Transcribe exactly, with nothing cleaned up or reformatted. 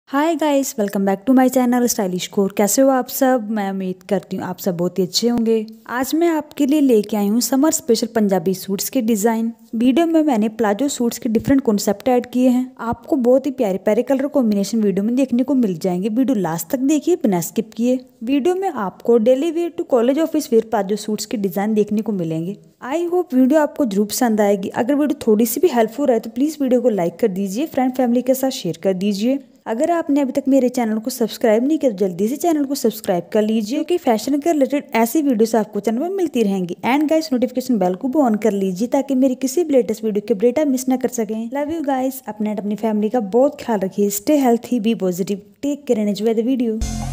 Hi guys, welcome back to my channel stylish core. कैसे हो आप सब? मैं उम्मीद करती हूँ आप सब बहुत ही अच्छे होंगे। आज मैं आपके लिए लेके आई हूँ समर स्पेशल पंजाबी सूट्स के डिज़ाइन। वीडियो में मैंने प्लाजो सूट्स के डिफरेंट कॉन्सेप्ट ऐड किए हैं। आपको बहुत ही प्यारे प्यारे कलर कॉम्बिनेशन वीडियो में देखने को मिल जाएंगे। वीडियो लास्ट तक देखिए, बिना स्किप किए। वीडियो में आपको daily wear to college office wear palazzo suits के डिज़ाइन देखने को मिलेंगे। आई होप वीडियो आपको जरूर पसंद आएगी। अगर वीडियो थोड़ी सी भी हेल्पफुल रहे तो प्लीज़ वीडियो को लाइक कर दीजिए, फ्रेंड फैमिली के साथ शेयर कर दीजिए। अगर आपने अभी तक मेरे चैनल को सब्सक्राइब नहीं किया तो जल्दी से चैनल को सब्सक्राइब कर लीजिए, क्योंकि फैशन के रिलेटेड ऐसी वीडियोस आपको चैनल पर मिलती रहेंगी। एंड गाइस, नोटिफिकेशन बेल को भी ऑन कर लीजिए ताकि मेरी किसी भी लेटेस्ट वीडियो के अपडेट आप मिस ना कर सकें। Love you guys. अपने अपनी फैमिली का बहुत ख्याल रखिए। Stay healthy, be positive, take care and enjoy the video.